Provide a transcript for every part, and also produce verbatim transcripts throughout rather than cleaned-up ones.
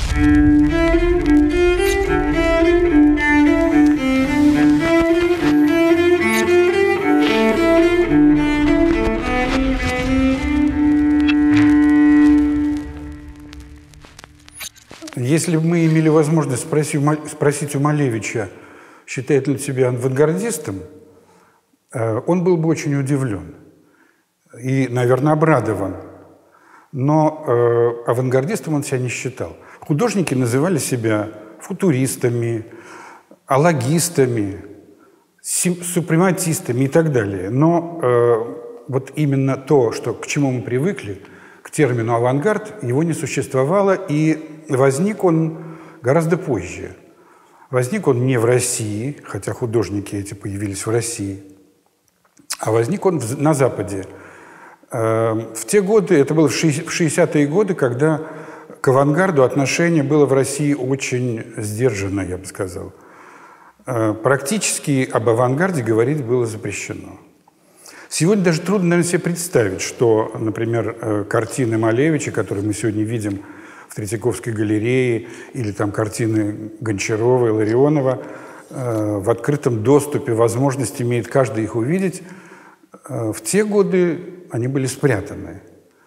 Если бы мы имели возможность спросить, спросить у Малевича, считает ли он себя авангардистом, он был бы очень удивлен и, наверное, обрадован. Но э, авангардистом он себя не считал. Художники называли себя футуристами, алагистами, супрематистами и так далее. Но э, вот именно то, что, к чему мы привыкли, к термину «авангард», его не существовало, и возник он гораздо позже. Возник он не в России, хотя художники эти появились в России, а возник он на Западе. В те годы, это было в шестидесятые годы, когда к авангарду отношение было в России очень сдержанно, я бы сказал. Практически об авангарде говорить было запрещено. Сегодня даже трудно, наверное, себе представить, что, например, картины Малевича, которые мы сегодня видим в Третьяковской галерее, или там картины Гончарова и Ларионова, в открытом доступе возможность имеет каждый их увидеть. В те годы они были спрятаны.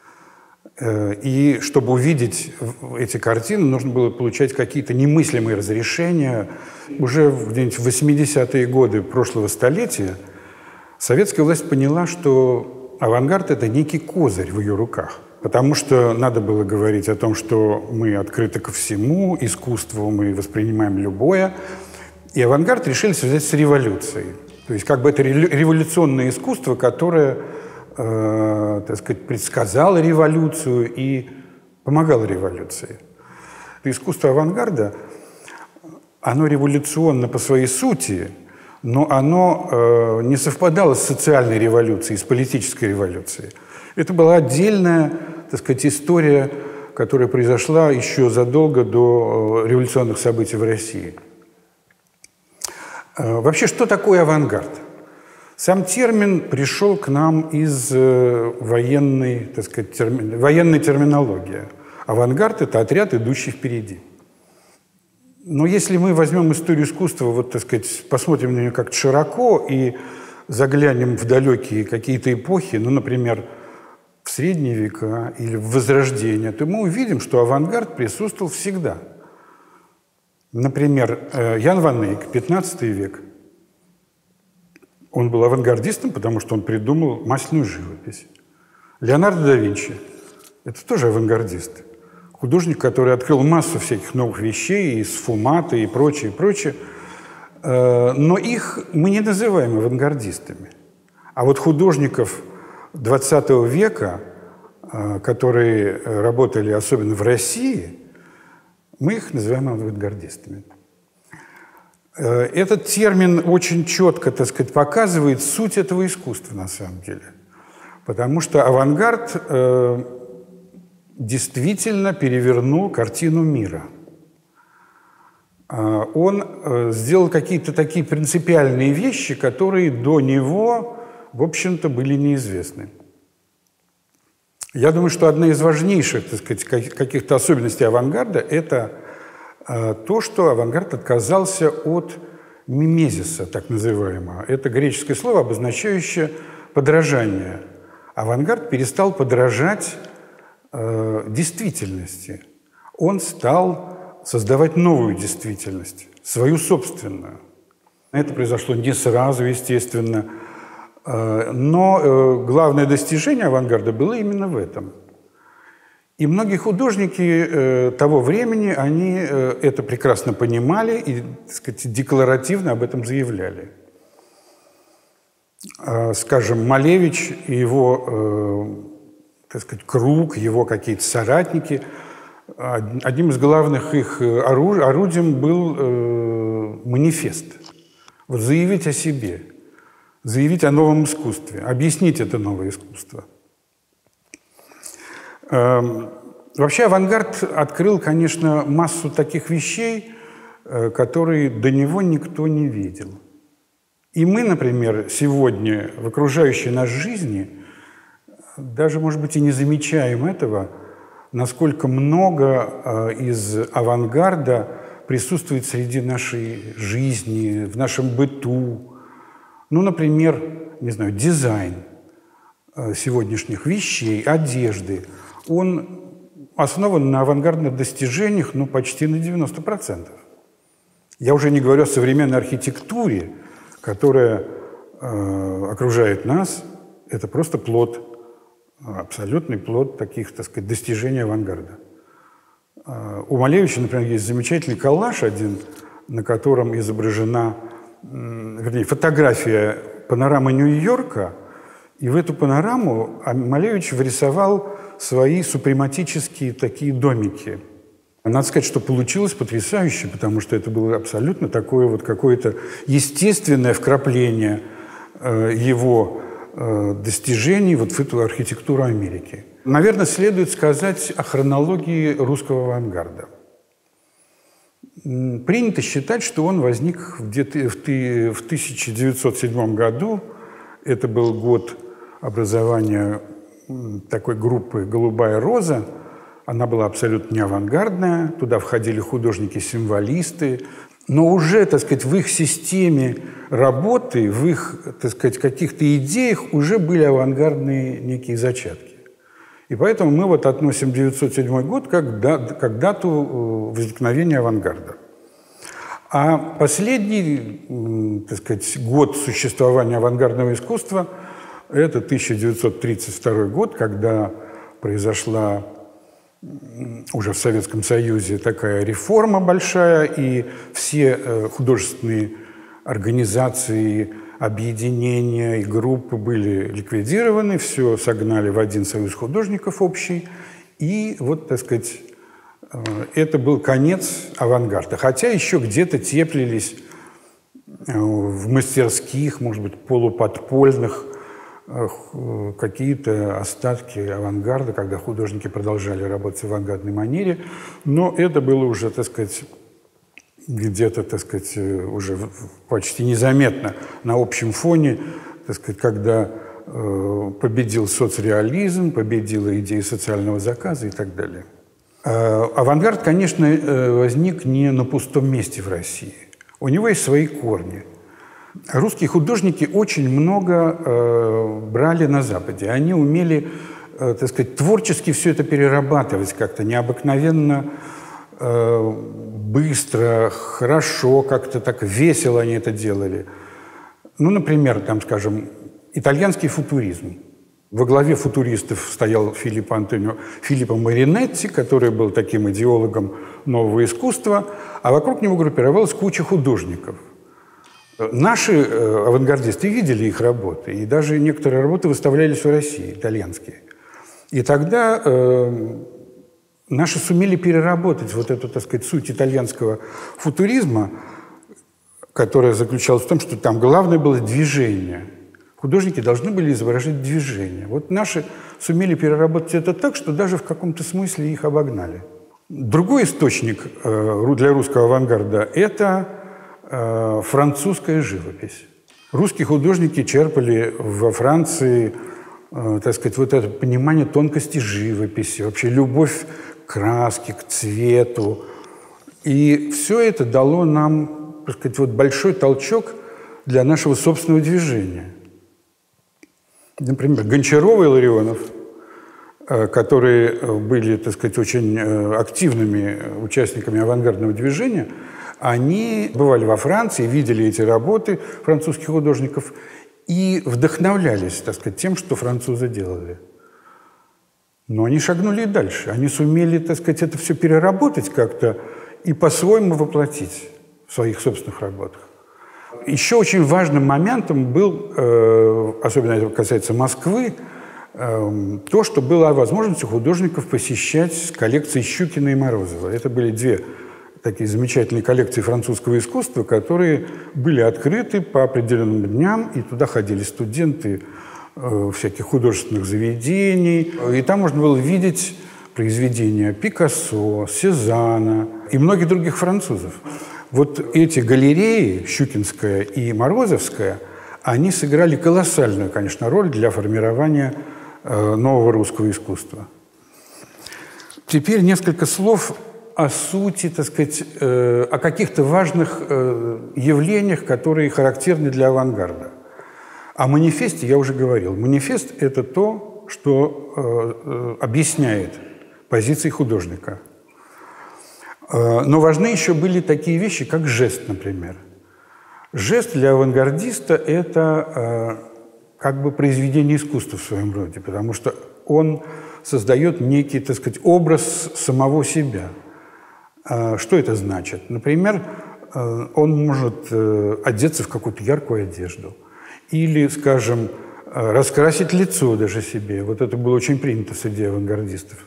И чтобы увидеть эти картины, нужно было получать какие-то немыслимые разрешения. Уже где-нибудь в восьмидесятые годы прошлого столетия советская власть поняла, что авангард – это некий козырь в ее руках. Потому что надо было говорить о том, что мы открыты ко всему, искусству мы воспринимаем любое. И авангард решили связать с революцией. То есть как бы это революционное искусство, которое, э, так сказать, предсказало революцию и помогало революции. Искусство авангарда, оно революционно по своей сути, но оно э, не совпадало с социальной революцией, с политической революцией. Это была отдельная, так сказать, история, которая произошла еще задолго до революционных событий в России. Вообще, что такое авангард? Сам термин пришел к нам из военной, так сказать, терми... военной терминологии. Авангард – это отряд, идущий впереди. Но если мы возьмем историю искусства, вот, так сказать, посмотрим на нее как-то широко и заглянем в далекие какие-то эпохи, ну, например, в средние века или в Возрождение, то мы увидим, что авангард присутствовал всегда. Например, Ян ван Эйк, пятнадцатый век. Он был авангардистом, потому что он придумал масляную живопись. Леонардо да Винчи – это тоже авангардист. Художник, который открыл массу всяких новых вещей, и сфуматы, и прочее, и прочее. Но их мы не называем авангардистами. А вот художников двадцатого века, которые работали особенно в России, мы их называем авангардистами. Этот термин очень четко, так сказать, показывает суть этого искусства на самом деле. Потому что авангард э, действительно перевернул картину мира. Э, он э, сделал какие-то такие принципиальные вещи, которые до него, в общем-то, были неизвестны. Я думаю, что одна из важнейших, так сказать, каких-то особенностей авангарда – это э, то, что авангард отказался от мимезиса, так называемого. Это греческое слово, обозначающее подражание. Авангард перестал подражать э, действительности. Он стал создавать новую действительность, свою собственную. Это произошло не сразу, естественно. Но главное достижение авангарда было именно в этом. И многие художники того времени, они это прекрасно понимали и, так сказать, декларативно об этом заявляли. Скажем, Малевич и его, так сказать, круг, его какие-то соратники, одним из главных их орудием был манифест. Вот заявить о себе. Заявить о новом искусстве, объяснить это новое искусство. Вообще авангард открыл, конечно, массу таких вещей, которые до него никто не видел. И мы, например, сегодня в окружающей нас жизни, даже, может быть, и не замечаем этого, насколько много из авангарда присутствует среди нашей жизни, в нашем быту. Ну, например, не знаю, дизайн сегодняшних вещей, одежды, он основан на авангардных достижениях, ну, почти на девяносто процентов. Я уже не говорю о современной архитектуре, которая э, окружает нас. Это просто плод, абсолютный плод таких, так сказать, достижений авангарда. Э, у Малевича, например, есть замечательный коллаж один, на котором изображена, э, вернее, фотография панорамы Нью-Йорка, и в эту панораму Малевич врисовал свои супрематические такие домики. Надо сказать, что получилось потрясающе, потому что это было абсолютно такое вот какое-то естественное вкрапление э, его э, достижений вот в эту архитектуру Америки. Наверное, следует сказать о хронологии русского авангарда. Принято считать, что он возник где-то в тысяча девятьсот седьмом году. Это был год образования такой группы «Голубая роза». Она была абсолютно не авангардная, туда входили художники-символисты, но уже, так сказать, в их системе работы, в их, так сказать, каких-то идеях уже были авангардные некие зачатки. И поэтому мы вот относим девятьсот седьмой год как, да, как дату возникновения авангарда. А последний, так сказать, год существования авангардного искусства – это тысяча девятьсот тридцать второй год, когда произошла уже в Советском Союзе такая реформа большая, и все художественные организации, объединения и группы были ликвидированы, все согнали в один союз художников общий, и вот, так сказать, это был конец авангарда. Хотя еще где-то теплились в мастерских, может быть, полуподпольных какие-то остатки авангарда, когда художники продолжали работать в авангардной манере, но это было уже, так сказать, где-то, так сказать, уже почти незаметно на общем фоне, так сказать, когда э, победил соцреализм, победила идея социального заказа и так далее. Э, авангард, конечно, возник не на пустом месте в России. У него есть свои корни. Русские художники очень много э, брали на Западе. Они умели, э, так сказать, творчески все это перерабатывать как-то необыкновенно э, быстро, хорошо, как-то так весело они это делали. Ну, например, там, скажем, итальянский футуризм. Во главе футуристов стоял Филиппо Антонио Филиппо Маринетти, который был таким идеологом нового искусства, а вокруг него группировалась куча художников. Наши э, авангардисты видели их работы, и даже некоторые работы выставлялись в России, итальянские. И тогда э, наши сумели переработать вот эту, так сказать, суть итальянского футуризма, которая заключалась в том, что там главное было движение. Художники должны были изображать движение. Вот наши сумели переработать это так, что даже в каком-то смысле их обогнали. Другой источник э, для русского авангарда – это французская живопись. Русские художники черпали во Франции, э, так сказать, вот это понимание тонкости живописи, вообще любовь к краске, к цвету. И все это дало нам, так сказать, вот большой толчок для нашего собственного движения. Например, Гончаров и Ларионов, э, которые были, так сказать, очень э, активными участниками авангардного движения, они бывали во Франции, видели эти работы французских художников и вдохновлялись, так сказать, тем, что французы делали. Но они шагнули и дальше. Они сумели, так сказать, это все переработать как-то и по-своему воплотить в своих собственных работах. Еще очень важным моментом был, э, особенно это касается Москвы, э, то, что была возможность у художников посещать коллекции Щукина и Морозова. Это были две такие замечательные коллекции французского искусства, которые были открыты по определенным дням, и туда ходили студенты э, всяких художественных заведений. И там можно было видеть произведения Пикассо, Сезанна и многих других французов. Вот эти галереи, Щукинская и Морозовская, они сыграли колоссальную, конечно, роль для формирования э, нового русского искусства. В теперь несколько слов о сути, так сказать, э, о каких-то важных э, явлениях, которые характерны для авангарда. О манифесте я уже говорил. Манифест – это то, что э, э, объясняет позиции художника. Э, но важны еще были такие вещи, как жест, например. Жест для авангардиста – это э, как бы произведение искусства в своем роде, потому что он создает некий, так сказать, образ самого себя. Э, что это значит? Например, э, он может э, одеться в какую-то яркую одежду или, скажем, э, раскрасить лицо даже себе. Вот это было очень принято среди авангардистов.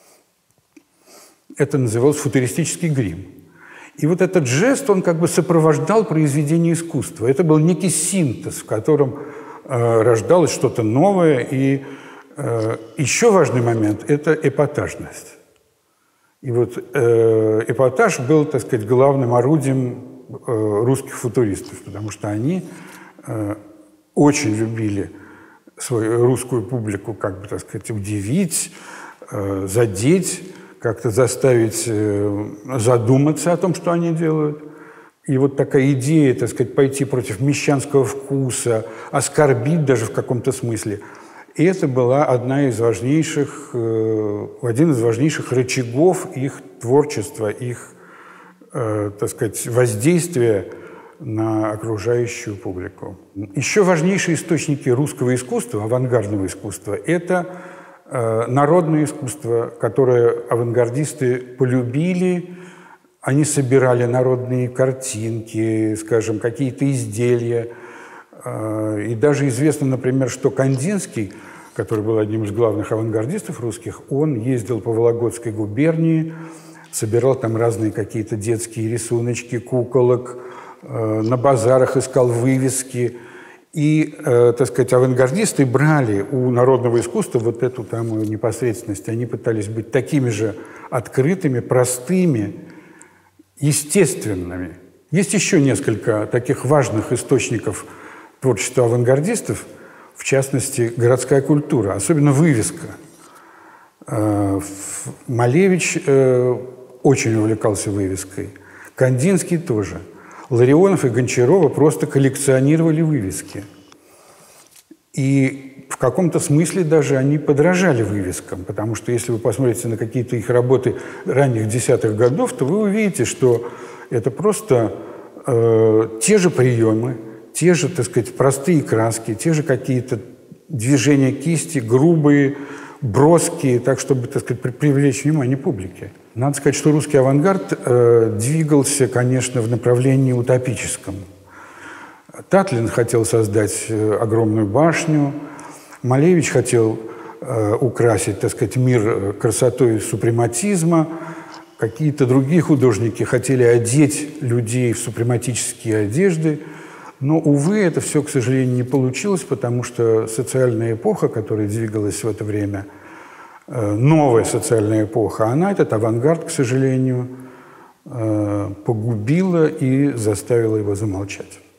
Это называлось футуристический грим. И вот этот жест, он как бы сопровождал произведение искусства. Это был некий синтез, в котором э, рождалось что-то новое. И э, еще важный момент – это эпатажность. И вот э, эпатаж был, так сказать, главным орудием э, русских футуристов, потому что они э, очень любили свою русскую публику, как бы, так сказать, удивить, э, задеть, как-то заставить задуматься о том, что они делают. И вот такая идея, так сказать, пойти против мещанского вкуса, оскорбить даже в каком-то смысле. И это была одна из важнейших, один из важнейших рычагов их творчества, их, так сказать, воздействия на окружающую публику. Еще важнейшие источники русского искусства, авангардного искусства, это народное искусство, которое авангардисты полюбили. Они собирали народные картинки, скажем, какие-то изделия. И даже известно, например, что Кандинский, который был одним из главных авангардистов русских, он ездил по Вологодской губернии, собирал там разные какие-то детские рисуночки, куколок, на базарах искал вывески. И, э, так сказать, авангардисты брали у народного искусства вот эту самую непосредственность. Они пытались быть такими же открытыми, простыми, естественными. Есть еще несколько таких важных источников творчества авангардистов, в частности, городская культура, особенно вывеска. Э, Малевич э, очень увлекался вывеской, Кандинский тоже. Ларионов и Гончарова просто коллекционировали вывески. И в каком-то смысле даже они подражали вывескам, потому что если вы посмотрите на какие-то их работы ранних десятых годов, то вы увидите, что это просто э, те же приемы, те же, так сказать, простые краски, те же какие-то движения кисти, грубые, броские, так, чтобы, так сказать, привлечь внимание публики. Надо сказать, что русский авангард э, двигался, конечно, в направлении утопическом. Татлин хотел создать э, огромную башню, Малевич хотел э, украсить, так сказать, мир красотой супрематизма, какие-то другие художники хотели одеть людей в супрематические одежды, но, увы, это все, к сожалению, не получилось, потому что социальная эпоха, которая двигалась в это время, новая социальная эпоха, она этот авангард, к сожалению, погубила и заставила его замолчать.